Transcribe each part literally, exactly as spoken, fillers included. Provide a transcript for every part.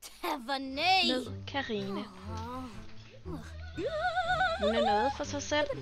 Med Karina. Hun er noget for sig selv.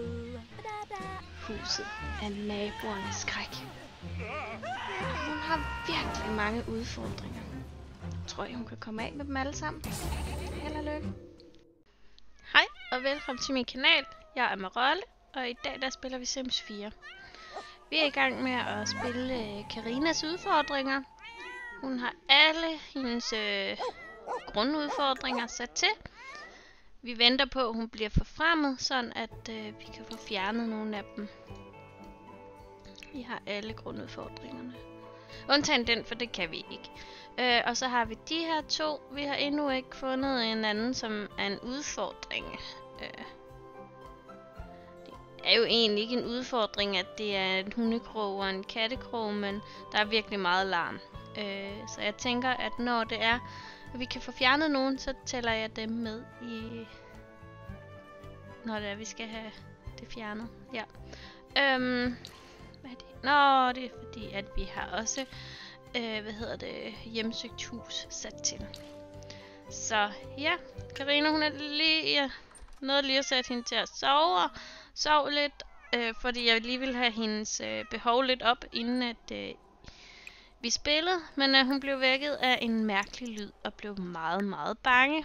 Huset er naboernes skræk. Hun har virkelig mange udfordringer. Tror I, hun kan komme af med dem alle sammen? Held og lykke. Hej og velkommen til min kanal. Jeg er Marolle, og i dag der spiller vi Sims fire. Vi er i gang med at spille Karinas udfordringer. Hun har alle hendes øh, grundudfordringer sat til. Vi venter på, at hun bliver forfremmet, sådan at øh, vi kan få fjernet nogle af dem. Vi har alle grundudfordringerne. Undtagen den, for det kan vi ikke. Øh, og så har vi de her to. Vi har endnu ikke fundet en anden, som er en udfordring. Øh, det er jo egentlig ikke en udfordring, at det er en hundekrog og en kattekrog, men der er virkelig meget larm. Øh, så jeg tænker, at når det er, at vi kan få fjernet nogen, så tæller jeg dem med i... Når det er, vi skal have det fjernet. Ja. Øhm, hvad er det? Nå, det er fordi, at vi har også, øh, hvad hedder det, hjemsøgt hus sat til. Så ja, Karina, hun er lige, ja, noget lige at sætte hende til at sove, sove lidt, øh, fordi jeg lige vil have hendes øh, behov lidt op, inden at øh, vi spillede. Men øh, hun blev vækket af en mærkelig lyd og blev meget, meget bange.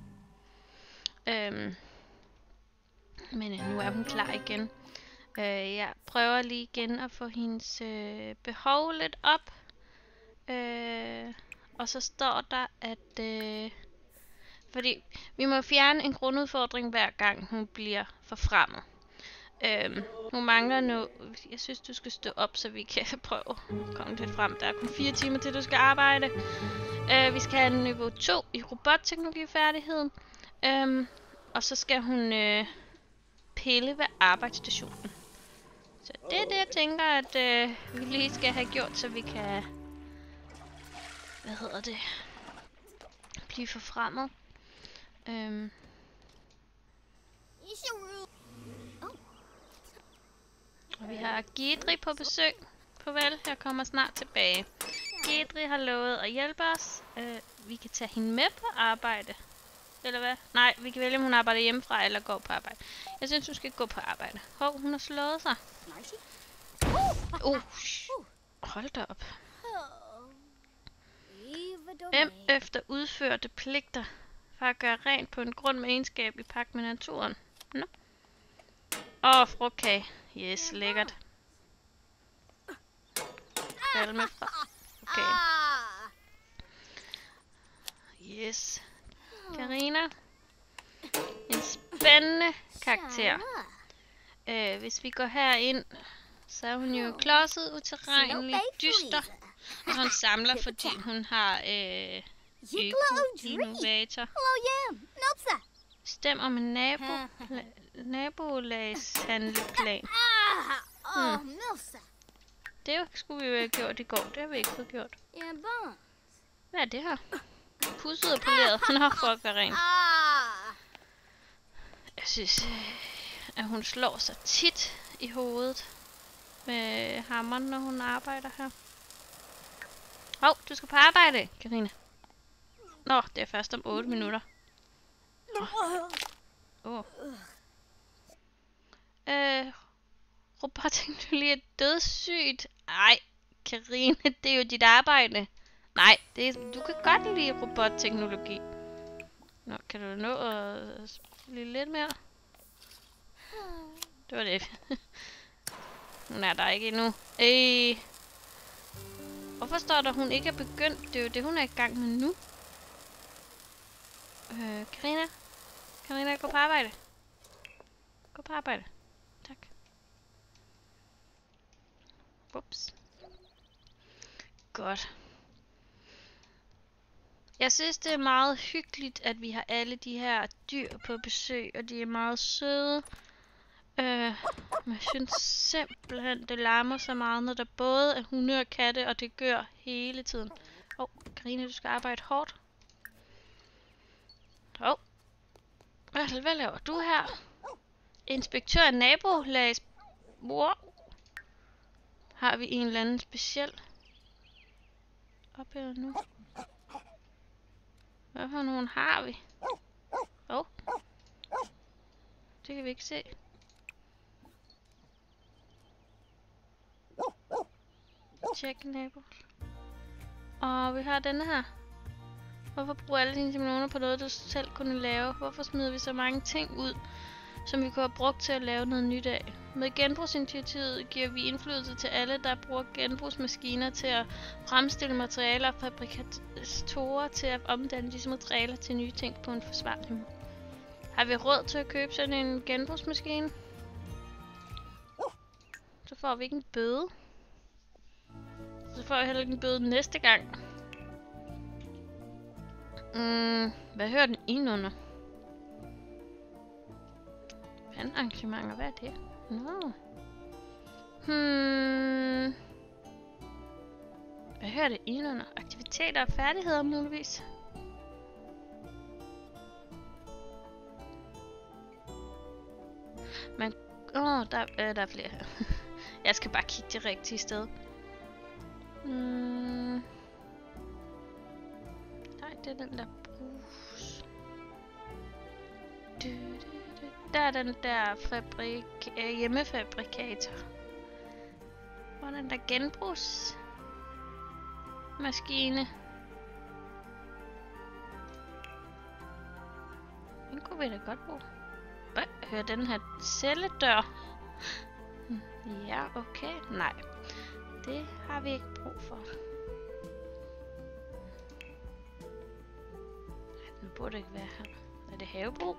Øhm, men øh, nu er hun klar igen. Øh, jeg prøver lige igen at få hendes øh, behov lidt op. Øh, og så står der, at... Øh, fordi vi må fjerne en grundudfordring hver gang hun bliver forfremmet. Øh, hun mangler nu... Jeg synes, du skal stå op, så vi kan prøve at komme lidt frem. Der er kun fire timer til, du skal arbejde. Øh, vi skal have niveau to i robotteknologifærdigheden. Øh, og så skal hun øh, pille ved arbejdsstationen. Så det er det, jeg tænker, at øh, vi lige skal have gjort, så vi kan, hvad hedder det, blive forfremmet. Øhm. Og vi har Gidri på besøg. Farvel, jeg kommer snart tilbage. Gidri har lovet at hjælpe os. Øh, vi kan tage hende med på arbejde. Eller hvad? Nej, vi kan vælge, om hun arbejder hjemmefra eller går på arbejde. Jeg synes, hun skal gå på arbejde. Hov, hun har slået sig. Uh, hold da op. M efter udførte pligter for at gøre rent på en grund med egenskab i pagt med naturen. Nå. Åh, oh, frugtkage. Yes, lækkert. Fald med fra. Okay. Yes. Karina. En spændende karakter. Øh, hvis vi går herind, så er hun jo klodset, utilregnelig, dyster. Og hun samler, fordi hun har øh, øko-innovator. Stem om en nabo, nabolagshandleplan. Hmm. Det skulle vi jo have gjort i går. Det har vi ikke fået gjort. Hvad er det her? Pudset og poleret. Nå, for at gøre rent. Jeg synes, at hun slår sig tit i hovedet med hammeren, når hun arbejder her. Hov, oh, du skal på arbejde, Karina. Nå, det er først om otte minutter. Åh. Oh. Øh, robotteknologi er dødssygt. Ej, Karina, det er jo dit arbejde. Nej, det er, du kan godt lide robotteknologi. Nå, kan du nå at blive lidt mere? Det var det. Hun er der ikke endnu. Ej. Hvorfor står der, hun ikke er begyndt? Det er jo det, hun er i gang med nu. Øh, Karina? Karina, gå på arbejde. Gå på arbejde. Tak. Ups. Godt. Jeg synes, det er meget hyggeligt, at vi har alle de her dyr på besøg, og de er meget søde. Øh, men jeg synes simpelthen, det larmer så meget, når der både er hunde og katte, og det gør hele tiden. Åh, oh, Karina, du skal arbejde hårdt. Åh. Oh. Hvad, hvad laver du her? Inspektør af nabolags mor. Har vi en eller anden speciel opgave nu? Hvad for nogen har vi? Åh. Oh. Det kan vi ikke se. Tjek nabo. Og vi har denne her. Hvorfor bruger alle dine simoner på noget, du selv kunne lave? Hvorfor smider vi så mange ting ud, som vi kunne have brugt til at lave noget nyt af? Med genbrugsinitiativet giver vi indflydelse til alle, der bruger genbrugsmaskiner til at fremstille materialer og fabrikatorer til at omdanne disse materialer til nye ting på en forsvarlig måde. Har vi råd til at købe sådan en genbrugsmaskine? Så får vi ikke en bøde. Så får jeg heller ikke en bøde næste gang. Mm, hvad hører den ind under? Vandarrangementer, hvad er det? Nå. Hmm. Hvad hører det ind under? Aktiviteter og færdigheder muligvis? Men, åh, oh, der, øh, der er flere her. Jeg skal bare kigge det rigtige sted. Hmm. Nej, det er den der brus. Du, du, du. Der er den der fabrik, øh, hjemmefabrikator. Hvor er den der genbrugsmaskine? Den kunne vi da godt bruge. Hvad? Hører den her celledør? Ja, okay. Nej. Det har vi ikke brug for. Den burde ikke være her. Er det havebrug?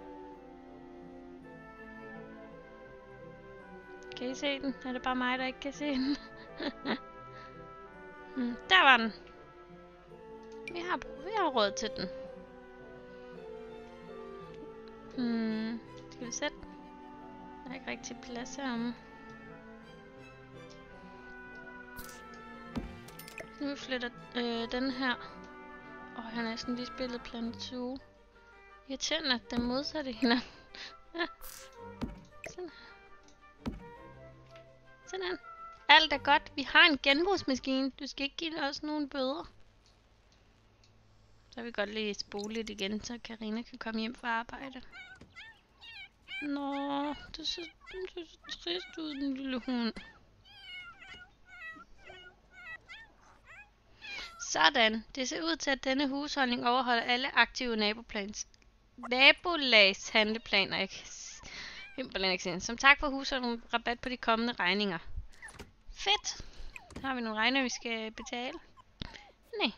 Kan I se den? Er det bare mig, der ikke kan se den? hmm, der var den. Vi har, vi har råd til den. Hmm, skal vi sætte den? Der er ikke rigtig plads heromme. Nu flytter øh, den her. Og jeg har næsten lige spillet Planet Zoo. Irriterende, at den modsatte hinanden. Ja. Sådan her. Sådan. Alt er godt. Vi har en genbrugsmaskine. Du skal ikke give os nogen bøder. Så vil vi godt lige spole lidt igen, så Karina kan komme hjem fra arbejde. Nå, det ser så trist ud, den lille hund. Sådan. Det ser ud til, at denne husholdning overholder alle aktive naboplans. Nabolags handleplaner. Jeg kan simpelthen ikke se. Som tak for husholdningen rabat på de kommende regninger. Fedt. Så har vi nogle regninger, vi skal betale. Nej.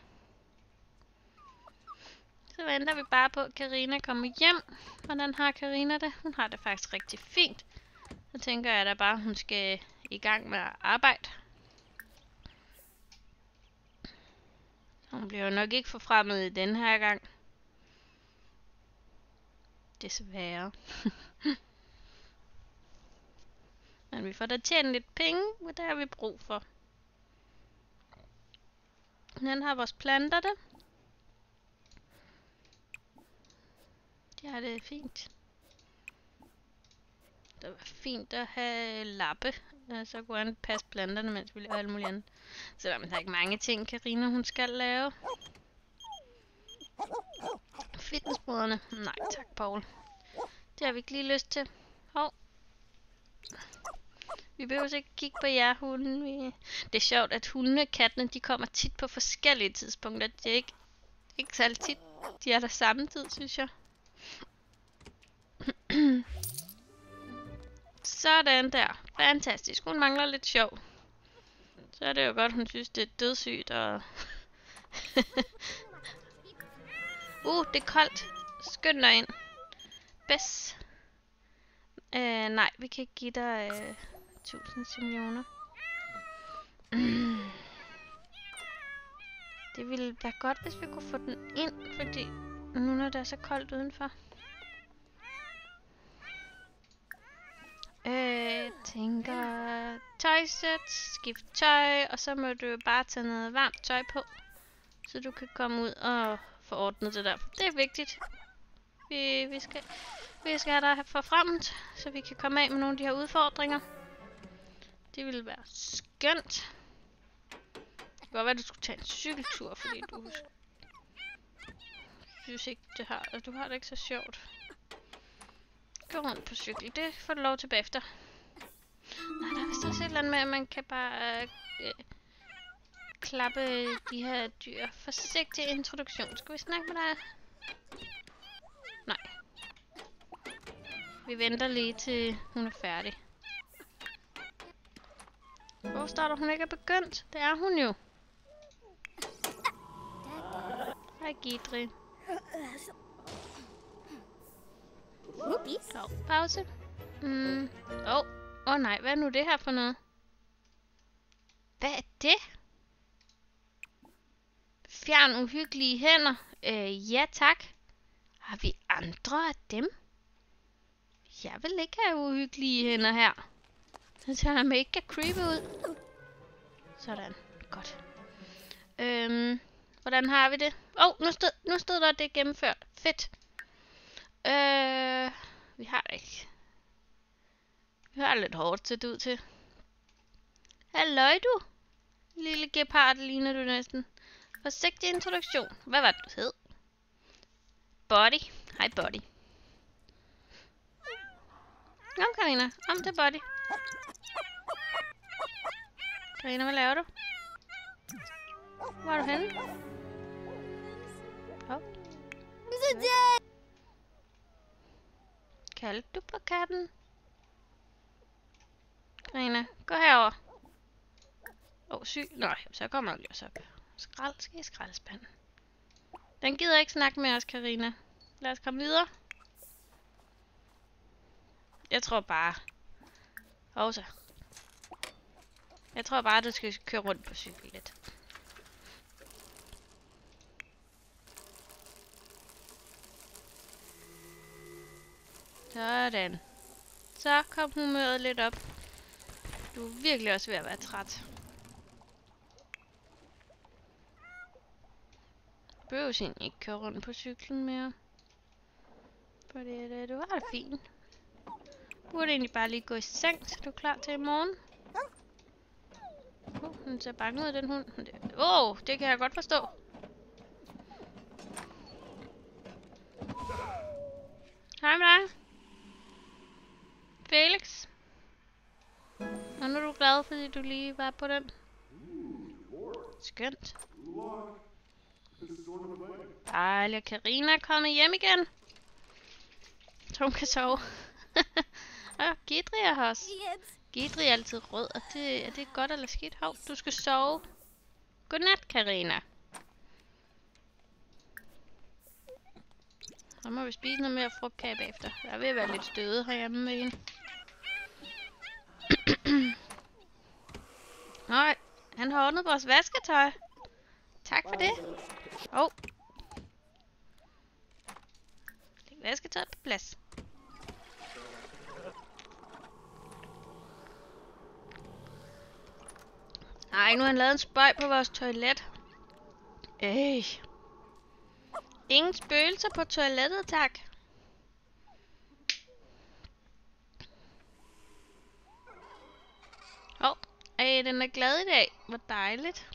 Så venter vi bare på, at Karina kommer hjem. Hvordan har Karina det? Hun har det faktisk rigtig fint. Så tænker jeg da bare, at hun skal i gang med at arbejde. Hun bliver jo nok ikke forfremmet i den her gang. Desværre. Men vi får da tjent lidt penge, og det har vi brug for. Den har vores planter det. De har det fint. Det var fint at have lappe. Så kunne han passe planterne, mens vi laver alt muligt andet. Så der er ikke mange ting, Karina hun skal lave. Fitnessbrødrene. Nej tak, Paul. Det har vi ikke lige lyst til. Hov. Vi behøver ikke kigge på jer hunde. Vi... Det er sjovt, at hundene og kattene, de kommer tit på forskellige tidspunkter. Det er ikke, ikke så tit, de er der samme tid, synes jeg. Sådan der. Fantastisk. Hun mangler lidt sjov. Så er det jo godt, hun synes, det er dødssygt. Og uh, det er koldt. Skynd dig ind. Bess. Øh, nej, vi kan ikke give dig øh, tusind millioner. Mm. Det ville være godt, hvis vi kunne få den ind, fordi nu når det er så koldt udenfor. Øh, tænker tøjsæt, skift tøj, og så må du bare tage noget varmt tøj på, så du kan komme ud og få ordnet det der. Det er vigtigt. Vi, vi, skal, vi skal have dig forfremmet, så vi kan komme af med nogle af de her udfordringer. Det ville være skønt. Det kunne godt være, at du skulle tage en cykeltur, fordi du synes ikke, det har, du har det ikke så sjovt. Gå rundt på cykel. Det får du lov til bagefter. Nej, der er vist også et eller andet med, at man kan bare øh, øh, klappe de her dyr. Forsigtig introduktion. Skal vi snakke med dig? Nej. Vi venter lige til hun er færdig. Hvor står der, hun ikke er begyndt? Det er hun jo. Hej, Gidri. Oh, pause. Mm. Åh, oh. oh, nej, hvad er nu det her for noget? Hvad er det? Fjern uhyggelige hænder. Øh, ja tak. Har vi andre af dem? Jeg vil ikke have uhyggelige hænder her. Det ser mega creepy ud. Sådan, godt. Øhm, hvordan har vi det? Åh, oh, nu, stod, nu stod der, at det er gennemført. Fedt. Øh, vi har det ikke. Vi har lidt hårdt set ud til. Halløj du. Lille gepard ligner du næsten. Forsigtig introduktion. Hvad var det, du hed? Buddy. Hej, Buddy. Kom, Karina. Om til Buddy. Karina, hvad laver du? Hvor er du henne? Oh. Kaldte du på katten? Karina, gå herover. Åh, oh, syg. Nå, så kommer jeg lige også op. Skrald, skal i skraldespanden. Den gider ikke snakke med os, Karina. Lad os komme videre. Jeg tror bare... Åh, så. Jeg tror bare, du skal køre rundt på cykel lidt. Sådan. Så kom humøret lidt op. Du er virkelig også ved at være træt. Du behøver egentlig ikke køre rundt på cyklen mere. Fordi det, du har det fint. Du burde egentlig bare lige gå i seng, så du er klar til i morgen. Oh, hun ser bange ud, den hund. Åh, oh, det kan jeg godt forstå. Hej med dig. Felix. Og nu er du glad, fordi du lige var på den. Skønt. Dejligt. Karina er kommet hjem igen. Så hun kan sove. Og Gidri er her også. Gidri er altid rød, og det, er det godt eller skidt? Hov, du skal sove. Godnat, Karina. Så må vi spise noget mere frugtkage bagefter. Jeg er ved at være lidt stødet herhjemme med hende. Nej, han har ordnet vores vasketøj. Tak for det. Åh. Oh. Læg vasketøjet på plads. Nej, nu har han lavet en spøg på vores toilet. Ej. Ingen spøgelser på toilettet, tak. Åh, oh, ej, den er glad i dag. Hvor dejligt.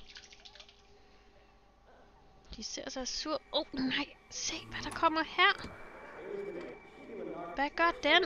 De ser så sur. Åh, oh, nej. Se, hvad der kommer her. Hvad gør den?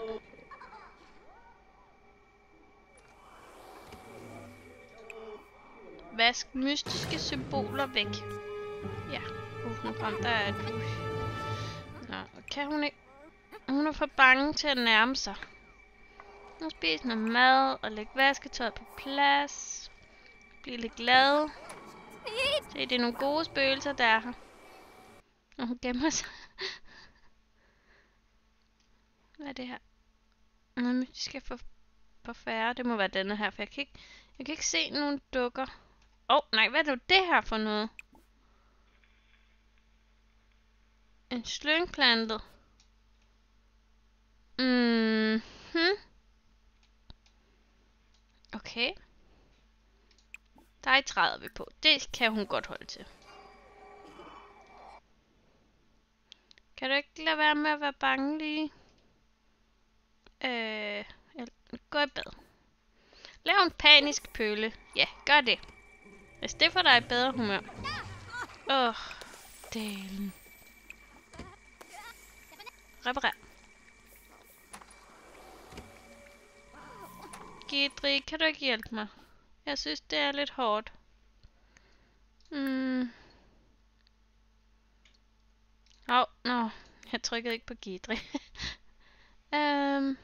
Vask mystiske symboler væk. Ja. Uh, nu kom der et push. Nå, kan hun ikke... Hun er for bange til at nærme sig. Nu spiser noget mad og lægge vasketøjet på plads. Bliv lidt glad. Se, det er nogle gode spøgelser, der er her. Og hun gemmer sig. Hvad er det her? Noget mystiske for, for færre. Det må være denne her, for jeg kan ikke, jeg kan ikke se nogen dukker. Åh, oh, nej, hvad er det her for noget? En slyngplantet. Mm hmm. Okay. Der træder vi på. Det kan hun godt holde til. Kan du ikke lade være med at være bange lige? Øh, gå i bad. Lav en panisk pøle. Ja, gør det. Hvis det får dig i bedre humør. Åh, oh, delen. reparer. Gidri, kan du ikke hjælpe mig? Jeg synes, det er lidt hårdt. Mm. Åh, oh, nå. No. Jeg trykkede ikke på Gidri. um.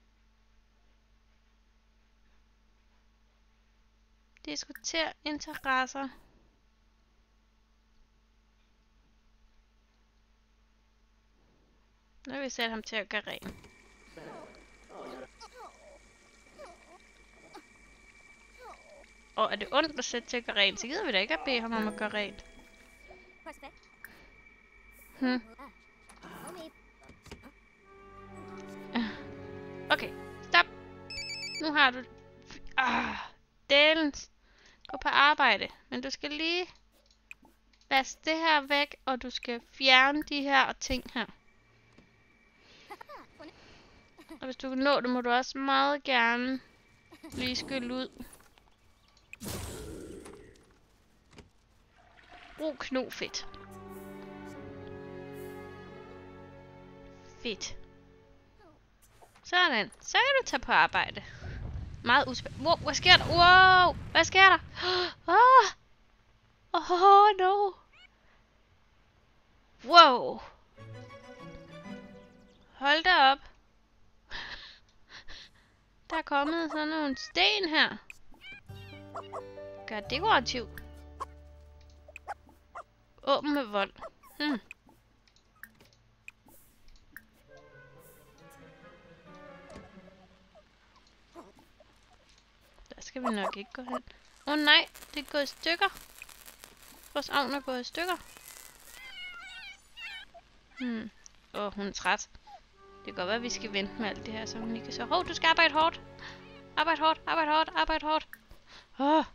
Diskuter interesser. Nu vil vi sætte ham til at gøre rent. Og er det ondt at sætte til at gøre rent, så gider vi da ikke at bede ham om at gøre rent. Hmm. Okay, stop. Nu har du... Ah, dælens. Gå på arbejde. Men du skal lige vaske det her væk, og du skal fjerne de her ting her. Og hvis du kan nå det, må du også meget gerne lige skylle ud. Brug knofedt. Fedt. Sådan. Så kan du tage på arbejde. Meget uspændende. Wow, hvad sker der? Wow, hvad sker der? Åh, oh, oh, no. Wow. Hold da op. Der er kommet sådan nogle sten her. Gør dekorativ. Åben med vold. Hmm. Der skal vi nok ikke gå hen. Åh oh, nej, det er gået i stykker. Vores ovn er gået i stykker. Hmm. Åh, oh, hun er træt. Det kan godt være, at vi skal vente med alt det her, så hun lige kan så... Hov, du skal arbejde hårdt. Arbejde hårdt, arbejde hårdt, arbejde hårdt. Åh. Oh.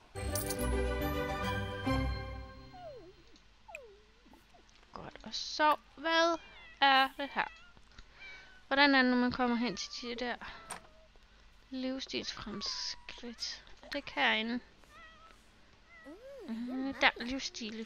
Godt, og så... Hvad er det her? Hvordan er det, når man kommer hen til de der... livsstilsfremskridt? Er det herinde? Mm, der, livsstil.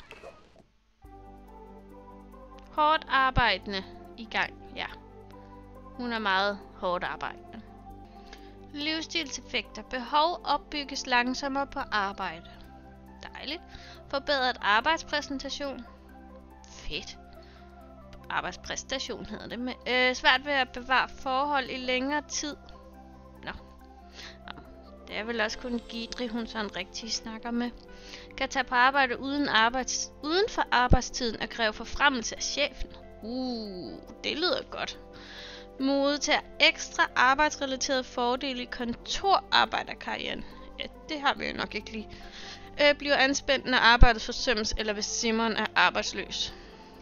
Hårdt arbejdende i gang, ja. Hun er meget hårdt arbejdende. Livsstilseffekter. Behov opbygges langsommere på arbejde. Dejligt. Forbedret arbejdspræsentation. Fedt. Arbejdspræstation hedder det. Men, øh, svært ved at bevare forhold i længere tid. Nå. Nå. Det er vel også kun Gidri, hun sådan rigtig snakker med. Kan tage på arbejde uden, arbejds uden for arbejdstiden og kræve forfremmelse af chefen. Uh, det lyder godt. Modtager ekstra arbejdsrelaterede fordele i kontorarbejderkarrieren. Ja, det har vi jo nok ikke lige. Øh, bliver anspændt, når arbejdet forsømmes, eller hvis Simon er arbejdsløs.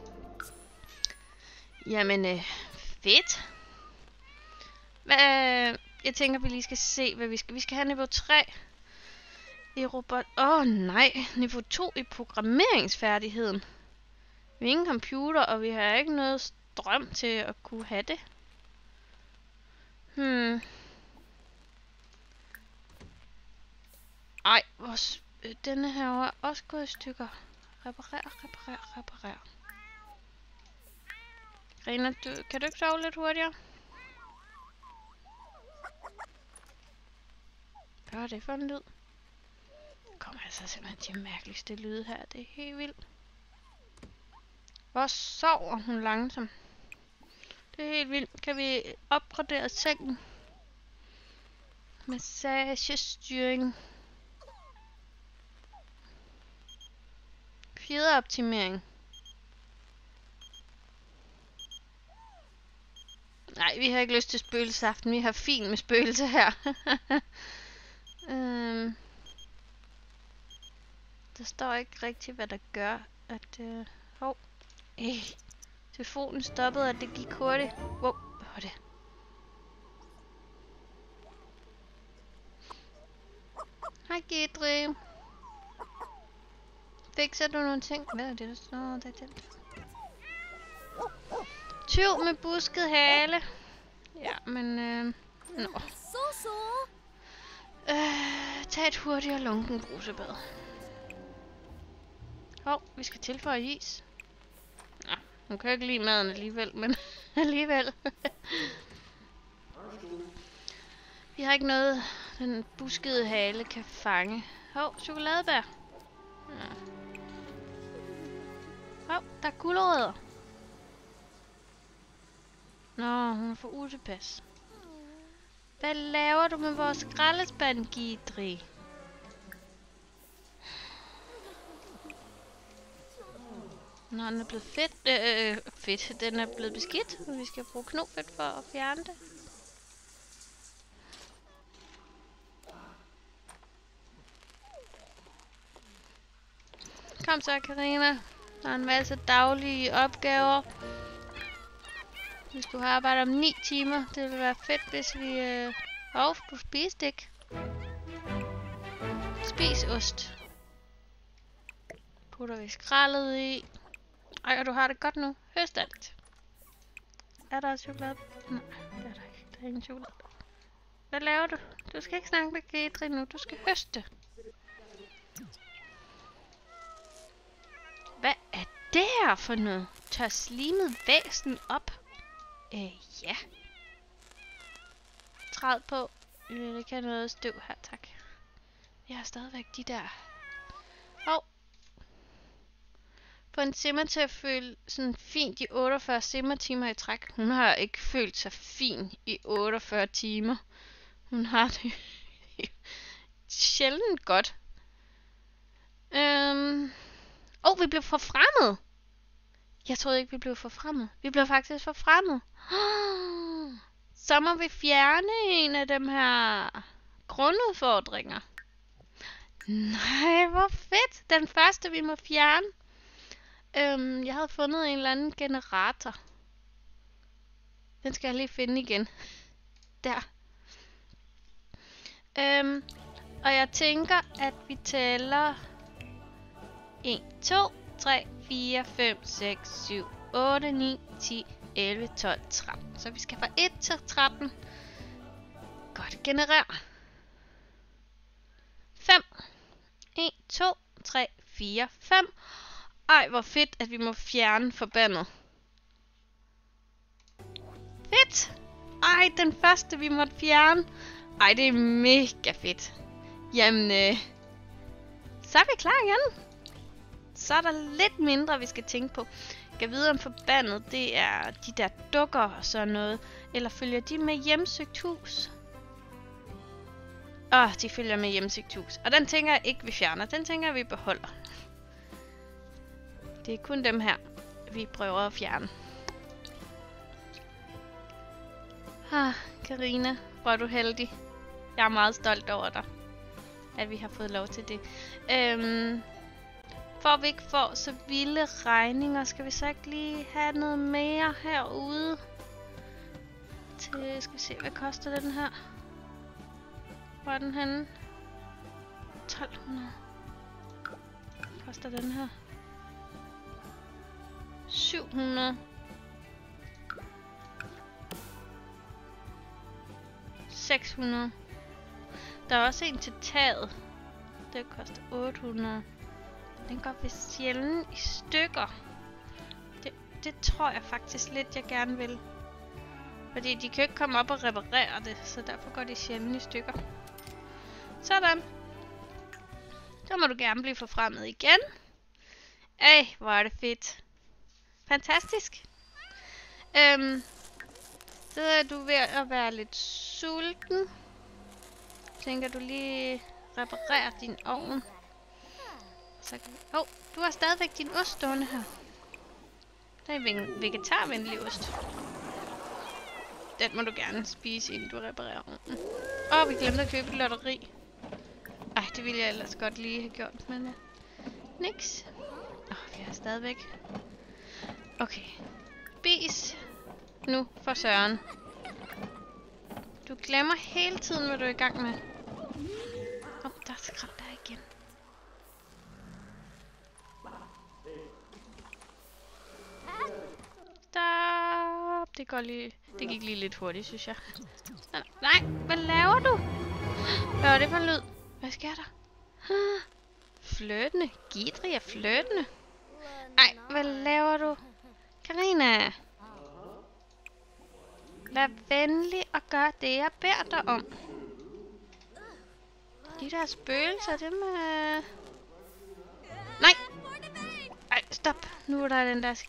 Jamen, øh, fedt. Hvad, jeg tænker, vi lige skal se, hvad vi skal. Vi skal have niveau tre i robot. Åh oh, nej, niveau to i programmeringsfærdigheden. Vi har ingen computer, og vi har ikke noget strøm til at kunne have det. Hmm. Ej, vores, øh, denne her er også gået i stykker. Reparer, reparer, reparer. Rena, du, kan du ikke sove lidt hurtigere? Hvad var det for en lyd? Kommer altså simpelthen de mærkeligste lyde her. Det er helt vildt. Hvor sover hun langsomt? Det er helt vildt. Kan vi opgradere sengen? Massagestyring. Fjederoptimering. Nej, vi har ikke lyst til spøgelsesaften. Vi har fint med spøgelse her. øhm. Der står ikke rigtigt, hvad der gør, at... Øh... Hov. Øh. Telefonen stoppede, og det gik hurtigt. Wow, hvad var det? Hej Gidri. Fikser du nogle ting? Hvad er det, der står? Det er den. Tyv med busket hale. Ja, men... Øh... Nå. Øh, tag et hurtigere lunken brusebad. Hov, vi skal tilføje is. Nå, hun kan ikke lide maden alligevel, men... alligevel. Vi har ikke noget, den buskede hale kan fange. Hov, oh, chokoladebær. Ja. Hov, oh, der er gulerødder. Nå, hun er for utilpas. Hvad laver du med vores skraldespand, Gidri? Nå, den er blevet fedt. Øh, fedt. Den er blevet beskidt, og vi skal bruge knofedt for at fjerne det. Kom så, Karina. Der er en masse daglige opgaver. Vi skulle have arbejdet om ni timer. Det ville være fedt, hvis vi... Øh... Åh, oh, du spiste ikke. Spis ost. Putter vi skraldet i. Ej, og du har det godt nu. Høst alt. Er der chokolade? Nej, det er der ikke. Der er ingen chokolade. Hvad laver du? Du skal ikke snakke med Gidri nu. Du skal høste. Hvad er det her for noget? Tør slimet væsen op? Øh, ja. Træd på. Jeg vil ikke have noget støv her, tak. Jeg har stadigvæk de der. Åh. Oh. Få en simmer til at føle sådan fint i otteogfyrre simmertimer i træk. Hun har ikke følt sig fin i otteogfyrre timer. Hun har det sjældent godt. Øhm... Åh, oh, vi blev forfremmet! Jeg troede ikke, vi blev forfremmet. Vi blev faktisk forfremmet. Oh, så må vi fjerne en af dem her grundudfordringer. Nej, hvor fedt! Den første, vi må fjerne. Øhm, jeg havde fundet en eller anden generator. Den skal jeg lige finde igen. Der. Øhm, og jeg tænker, at vi tæller en, to, tre, fire, fem, seks, syv, otte, ni, ti, elleve, tolv, tretten. Så vi skal fra et til tretten. Godt, generer. fem. en, to, tre, fire, fem. Ej, hvor fedt, at vi må fjerne forbandet. Fedt! Ej, den første, vi måtte fjerne. Ej, det er mega fedt. Jamen, øh, så er vi klar igen. Så er der lidt mindre, vi skal tænke på. Jeg kan vide, om forbandet, det er de der dukker og sådan noget. Eller følger de med hjemsøgt hus? Åh, de følger med hjemsøgt hus. Og den tænker jeg ikke, vi fjerner. Den tænker jeg, vi beholder. Det er kun dem her, vi prøver at fjerne. Ah, Karina, hvor er du heldig. Jeg er meget stolt over dig, at vi har fået lov til det. Øhm, for vi ikke får så vilde regninger, skal vi så ikke lige have noget mere herude? Til, skal vi se, hvad koster den her? Hvor er den henne? tolv hundrede. Koster den her? syv hundrede. seks hundrede. Der er også en til taget. Det koster otte hundrede. Den går vist sjældent i stykker. Det, det tror jeg faktisk lidt, jeg gerne vil. Fordi de kan ikke komme op og reparere det, så derfor går de sjældent i stykker. Sådan. Så må du gerne blive forfremmet igen. Ej, hvor er det fedt. Fantastisk. Øhm, så er du ved at være lidt sulten. Tænker du lige reparere din ovn. Så kan vi... oh, du har stadigvæk din ost stående her. Det er en vegetarvenlig ost. Den må du gerne spise, inden du reparerer ovnen. Åh, oh, vi glemte at købe et lotteri. Ej, det ville jeg ellers godt lige have gjort, men ja. Niks. Åh, oh, vi har stadigvæk. Okay. Spis. Nu for søren. Du glemmer hele tiden, hvad du er i gang med. Åh, oh, der er skrald der igen. Stop. Det går lige... Det gik lige lidt hurtigt, synes jeg. Nej, nej, hvad laver du? Hvad var det for en lyd? Hvad sker der? Flirtende. Gidri er flirtende. Ej, hvad laver du? Karina. Vær venlig og gør det, jeg beder dig om. De der spøgelser, dem er... Nej! Ej, stop. Nu er der den der...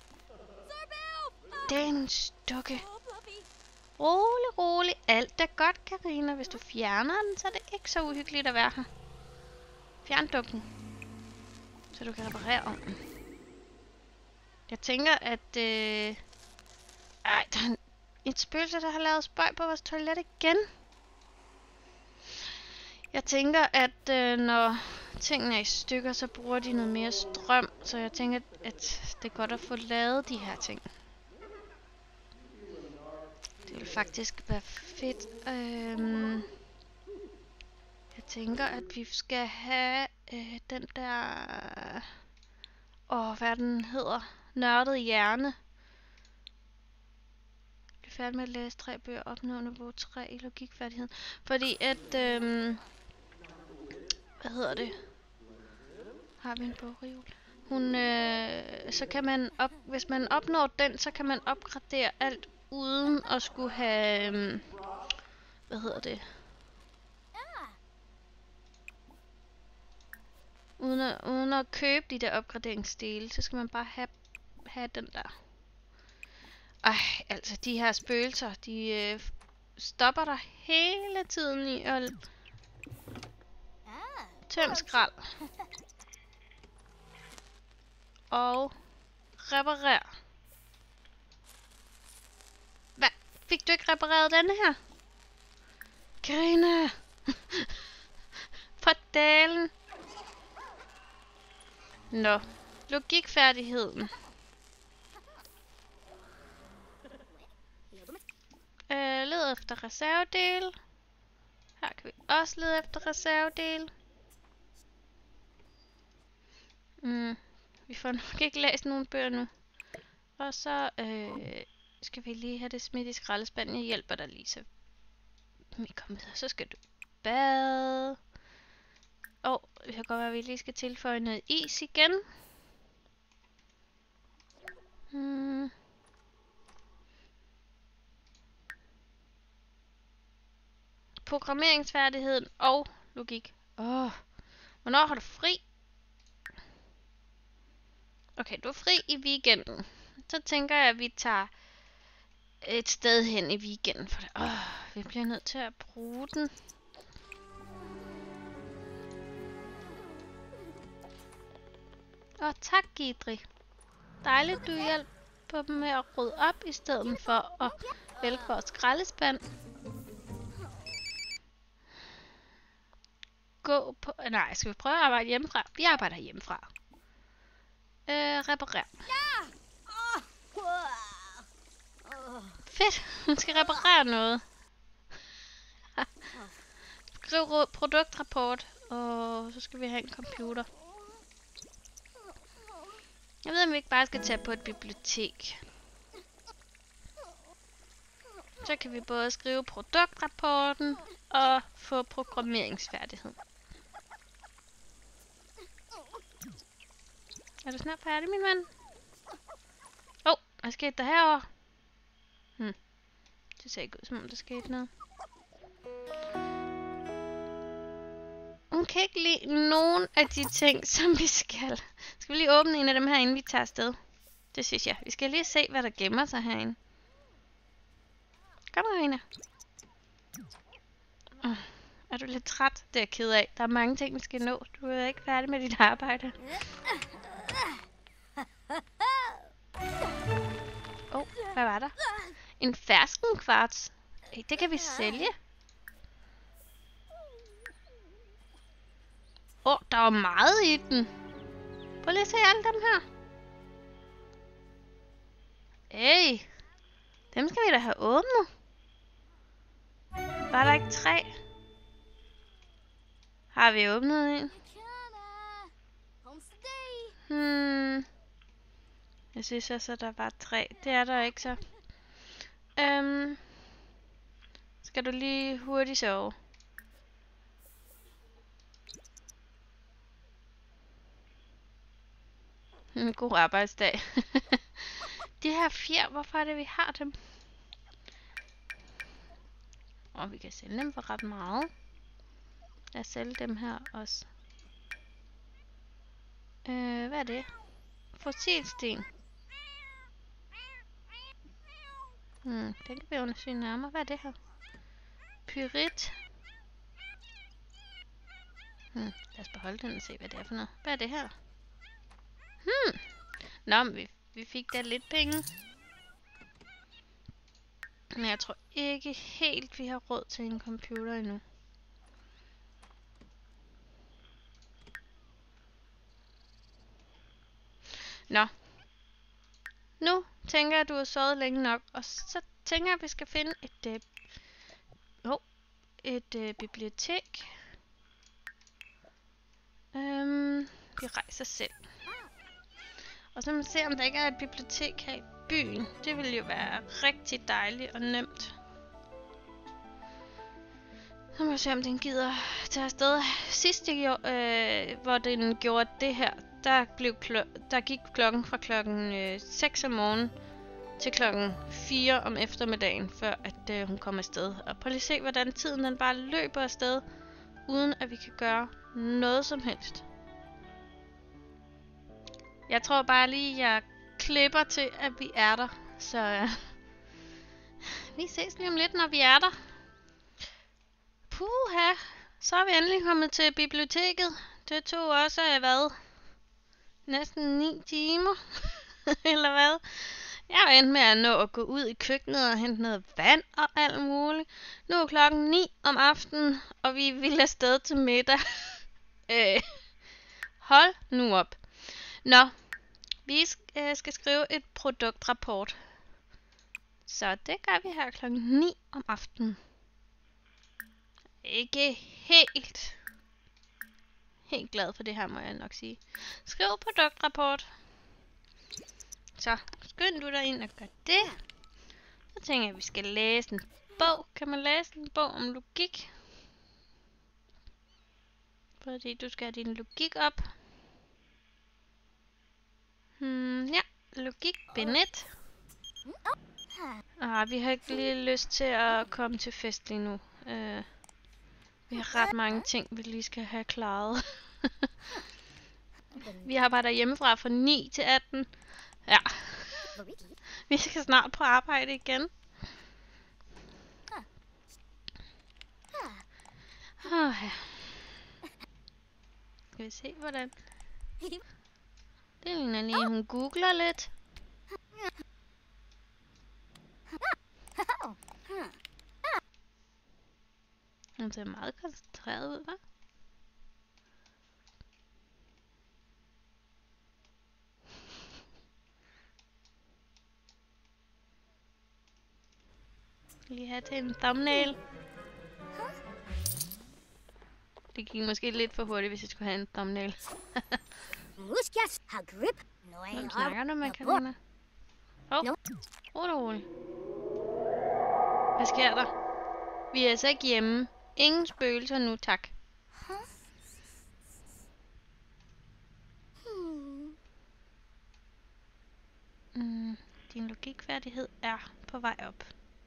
Den stukke. Rolig, rolig. Alt er godt, Karina. Hvis du fjerner den, så er det ikke så uhyggeligt at være her. Fjern dukken. Så du kan reparere om den. Jeg tænker, at... Øh... Ej, der er en... et spøgelse, der har lavet spøg på vores toilet igen. Jeg tænker, at øh, når tingene er i stykker, så bruger de noget mere strøm. Så jeg tænker, at det er godt at få lavet de her ting. Det vil faktisk være fedt. Øhm, jeg tænker, at vi skal have øh, den der... Åh, hvad den hedder? Nørdet hjerne. Jeg er færdig med at læse tre bøger, opnå niveau tre i logikfærdigheden. Fordi at... Øhm, hvad hedder det? Har vi en bogreol? Hun, øh, så kan man op, hvis man opnår den, så kan man opgradere alt uden at skulle have, øh, hvad hedder det? Uden at, uden at købe de der opgraderingsdele, så skal man bare have, have den der. Ej, altså de her spøgelser, de øh, stopper der hele tiden i at tømme skrald. Og reparere. Hvad? Fik du ikke repareret denne her? Karina! For dalen! Nå. Logikfærdigheden. Øh, led efter reservedel. Her kan vi også lede efter reservedel. Mm. Vi får nok ikke læst nogen bøger nu. Og så øh, skal vi lige have det smidt i skraldespanden. Jeg hjælper dig lige, så vi kommer videre. Så skal du bade. Og det kan godt være, at vi lige skal tilføje noget is igen. Hmm. Programmeringsfærdigheden og logik. Åh, hvornår har du fri? Okay, du er fri i weekenden. Så tænker jeg, at vi tager et sted hen i weekenden. For det. Åh, vi bliver nødt til at bruge den. Åh, tak Gidri. Dejligt, du hjælper dem med at rydde op, i stedet for at vælge vores skraldespand. Gå på... Nej, skal vi prøve at arbejde hjemmefra? Vi arbejder hjemmefra. Øh, reparer. Fedt, hun skal reparere noget. Skriv produktrapport, og så skal vi have en computer. Jeg ved, om vi ikke bare skal tage på et bibliotek. Så kan vi både skrive produktrapporten og få programmeringsfærdighed. Er du snart færdig, min ven? Åh, oh, hvad skete der herovre? Hmm. Det ser ikke ud, som om der skete noget. Hun kan ikke lide nogen af de ting, som vi skal. Skal vi lige åbne en af dem her, inden vi tager afsted? Det synes jeg. Vi skal lige se, hvad der gemmer sig herinde. Kom, Karina. Oh, er du lidt træt? Det er jeg ked af. Der er mange ting, vi skal nå. Du er ikke færdig med dit arbejde. Åh, oh, hvad var der? En ferskenkvarts. Hey, det kan vi sælge. Åh, oh, der var meget i den. Prøv lige at se alle dem her. Hey, dem skal vi da have åbnet. Var der ikke tre? Har vi åbnet en? Hmm. Jeg synes også, at der var tre. Det er der ikke så. Øhm. Skal du lige hurtigt sove? En god arbejdsdag. De her fjer, hvorfor er det, vi har dem? Og vi kan sælge dem for ret meget. Lad os sælge dem her også. Øh, hvad er det? Fossilsten. Hmm, den kan vi undersøge nærmere. Hvad er det her? Pyrit. Hmm, lad os beholde den og se, hvad det er for noget. Hvad er det her? Hmm. Nå, men vi, vi fik da lidt penge. Men jeg tror ikke helt, vi har råd til en computer endnu. Nå. Nu tænker jeg, at du har sovet længe nok, og så tænker jeg, at vi skal finde et, øh, oh, et øh, bibliotek. Øhm, vi rejser selv. Og så må man se, om der ikke er et bibliotek her i byen. Det ville jo være rigtig dejligt og nemt. Så må jeg se, om den gider tage afsted. Sidst, jeg gjorde, øh, hvor den gjorde det her, der, blev klo- der gik klokken fra klokken øh, seks om morgenen til klokken fire om eftermiddagen, før at øh, hun kom afsted. Og prøv lige at se, hvordan tiden den bare løber afsted, uden at vi kan gøre noget som helst. Jeg tror bare lige, jeg klipper til, at vi er der. Så øh, vi ses lige om lidt, når vi er der. Puha, så er vi endelig kommet til biblioteket. Det tog også, hvad? Næsten ni timer. Eller hvad? Jeg var endt med at nå at gå ud i køkkenet og hente noget vand og alt muligt. Nu er klokken ni om aftenen, og vi vil afsted til middag. øh, hold nu op. Nå, vi øh, skal skrive et produktrapport. Så det gør vi her klokken ni om aftenen. Ikke helt helt glad for det her, må jeg nok sige. Skriv produktrapport. Så skynd du dig ind og gør det. Så tænker jeg, at vi skal læse en bog. Kan man læse en bog om logik? Fordi du skal have din logik op. Hmm, ja, logik bind et. Ah, vi har ikke lige lyst til at komme til fest lige nu. Uh, vi har ret mange ting, vi lige skal have klaret. Vi arbejder hjemmefra fra ni til atten. Ja. Vi skal snart på arbejde igen. Oh, ja. Skal vi se, hvordan... Det ligner lige, hun googler lidt. Hun ser meget koncentreret ud, hva'? Lige have til en thumbnail. Det gik måske lidt for hurtigt, hvis jeg skulle have en thumbnail. Hvem snakker du med, Karina? Åh, oh, rolig, rolig. Hvad sker der? Vi er altså ikke hjemme. Ingen spøgelser nu, tak. Mm, din logikfærdighed er på vej op.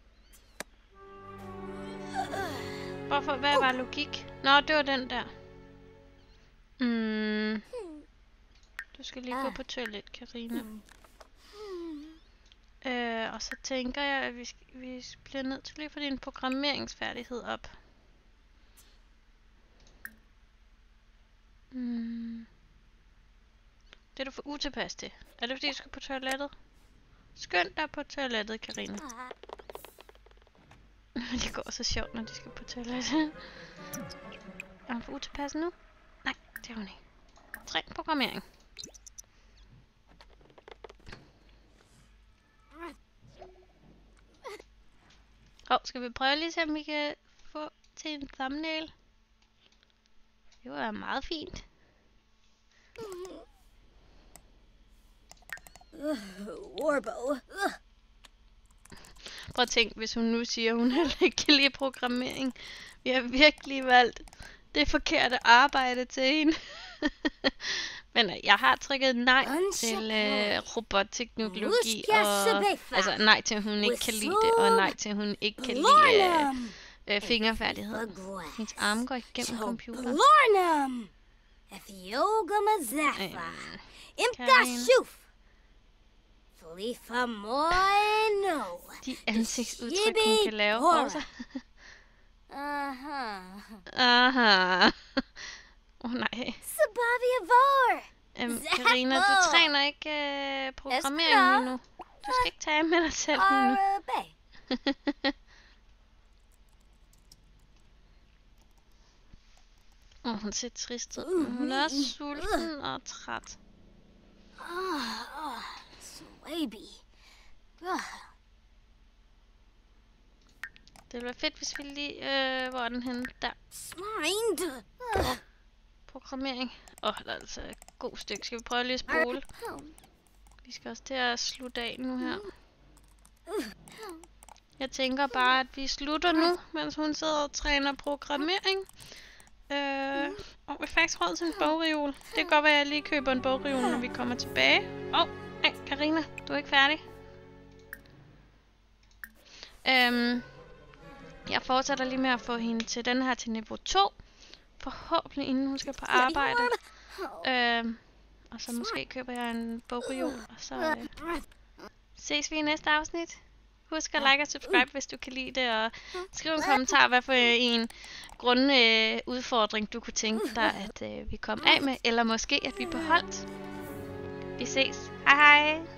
Hvorfor? Hvad var logik? Nå, det var den der. Mm. Du skal lige gå på toilet, Karina. Øh, og så tænker jeg, at vi, skal, vi bliver nødt til lige at få din programmeringsfærdighed op. Mm. Det er du for utilpas til. Er det fordi, du skal på toilettet? Skynd dig på toilettet, Karina. Det går så sjovt, når de skal på toilettet. Er hun for utilpas nu? Nej, det er hun ikke. Træn programmering. Åh, oh, skal vi prøve lige, om vi kan få til en thumbnail? Det var meget fint. Warbo. Prøv at tænke, hvis hun nu siger, at hun heller ikke kan lide programmering. Vi har virkelig valgt det forkerte arbejde til hende. Men jeg har trykket nej til øh, robotteknologi, og altså nej til, at hun ikke kan lide det, og nej til, at hun ikke kan lide øh, øh, fingerfærdighed. Hendes arme går igennem computeren. Lornum! Ethiogamazatha. Imka shuf. Flifa moino. De ansigtsudtryk, hun kan lave for sig. Aha. Aha. Åh oh, nej. Sabavia vor. Øhm, Karina, du træner ikke øh, programmering lige nu. Du skal ikke tage med dig selv lige nu. Åh, oh, hun ser trist ud, men hun er også sulten og træt. Det ville være fedt, hvis vi lige... Øh, hvor er den henne? Der. Oh, programmering. Åh, oh, der er altså et godt stykke. Skal vi prøve lige at spole? Vi skal også til at slutte af nu her. Jeg tænker bare, at vi slutter nu, mens hun sidder og træner programmering. Øh, og vi har faktisk råd til en bogreol. Det kan godt være, at jeg lige køber en bogreol, når vi kommer tilbage. Åh, oh, nej, Karina, du er ikke færdig. Øhm, jeg fortsætter lige med at få hende til den her til niveau to. Forhåbentlig inden hun skal på arbejde. Øhm, og så måske køber jeg en bogreol, og så øh, ses vi i næste afsnit. Husk at like og subscribe, hvis du kan lide det, og skriv en kommentar, hvad for en grundudfordring øh, du kunne tænke dig, at øh, vi kom af med, eller måske at vi beholdt. Vi ses. Hej hej!